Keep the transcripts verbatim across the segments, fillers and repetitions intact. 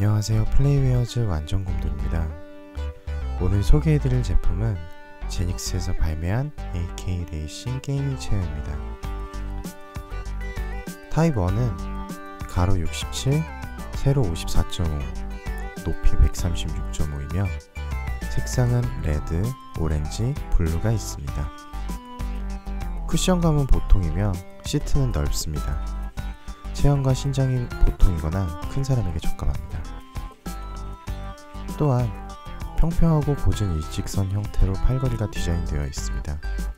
안녕하세요, 플레이웨어즈 완전곰돌입니다. 오늘 소개해드릴 제품은 제닉스에서 발매한 에이케이 레이싱 게이밍 체어입니다. 타입 일은 가로 육십칠, 세로 오십사 점 오, 높이 백삼십육 점 오이며 색상은 레드, 오렌지, 블루가 있습니다. 쿠션감은 보통이며 시트는 넓습니다. 체형과 신장이 보통이거나 큰 사람에게 적합합니다. 또한 평평하고 고진 일직선 형태로 팔걸이가 디자인되어 있습니다.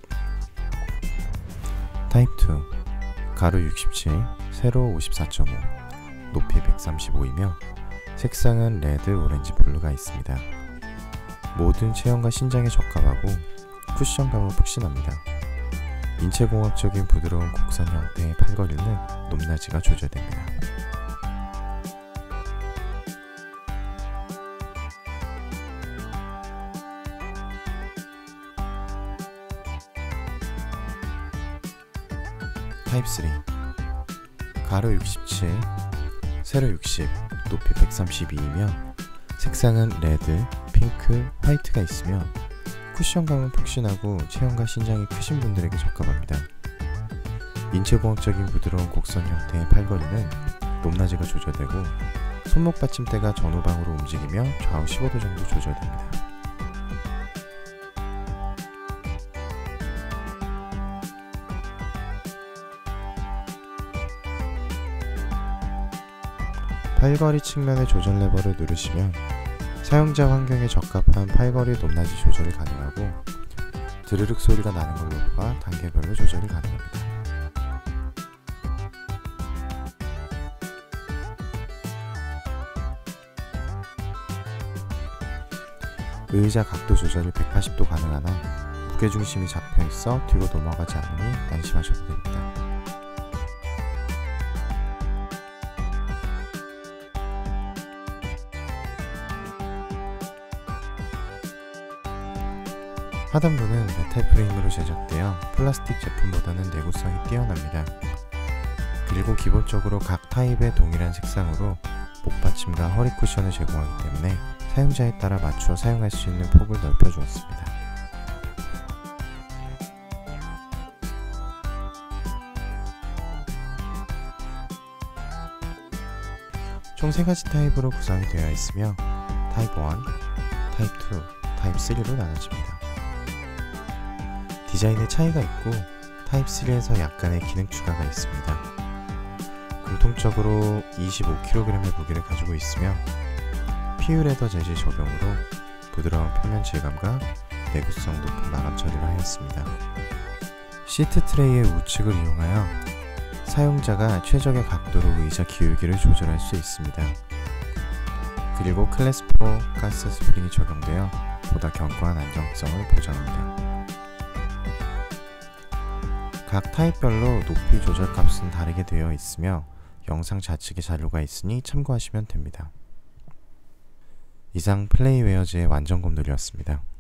타입 이 가로 육십칠, 세로 오십사 점 오, 높이 백삼십오이며 색상은 레드, 오렌지, 블루가 있습니다. 모든 체형과 신장에 적합하고 쿠션감은 푹신합니다. 인체공학적인 부드러운 곡선 형태의 팔걸이는 높낮이가 조절됩니다. 타입 삼 가로 육십칠, 세로 육십, 높이 백삼십이이며 색상은 레드, 핑크, 화이트가 있으며 쿠션감은 푹신하고 체형과 신장이 크신 분들에게 적합합니다. 인체공학적인 부드러운 곡선 형태의 팔걸이는 높낮이가 조절되고 손목 받침대가 전후방으로 움직이며 좌우 십오 도 정도 조절됩니다. 팔걸이 측면의 조절 레버를 누르시면 사용자 환경에 적합한 팔걸이 높낮이 조절이 가능하고 드르륵 소리가 나는 걸로와 단계별로 조절이 가능합니다. 의자 각도 조절이 백팔십 도 가능하나 무게중심이 잡혀있어 뒤로 넘어가지 않으니 안심하셔도 됩니다. 하단부는 메탈 프레임으로 제작되어 플라스틱 제품보다는 내구성이 뛰어납니다. 그리고 기본적으로 각 타입의 동일한 색상으로 목받침과 허리 쿠션을 제공하기 때문에 사용자에 따라 맞추어 사용할 수 있는 폭을 넓혀주었습니다. 총 세 가지 타입으로 구성이 되어 있으며 타입 일, 타입 이, 타입 삼로 나눠집니다. 디자인에 차이가 있고 타입 삼에서 약간의 기능 추가가 있습니다. 공통적으로 이십오 킬로그램의 무게를 가지고 있으며 피유레더 재질 적용으로 부드러운 표면 질감과 내구성 높은 마감 처리를 하였습니다. 시트 트레이의 우측을 이용하여 사용자가 최적의 각도로 의자 기울기를 조절할 수 있습니다. 그리고 클래스 사 가스 스프링이 적용되어 보다 견고한 안정성을 보장합니다. 각 타입별로 높이 조절 값은 다르게 되어 있으며 영상 좌측에 자료가 있으니 참고하시면 됩니다. 이상 플레이웨어즈의 완전곰돌이었습니다.